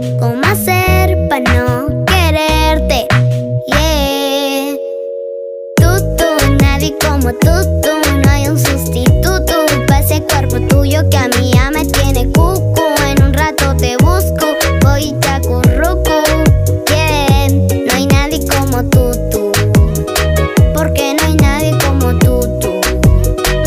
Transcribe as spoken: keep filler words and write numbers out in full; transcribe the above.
¿Cómo hacer para no quererte? Yeah. Tú, tú, nadie como tú, tú.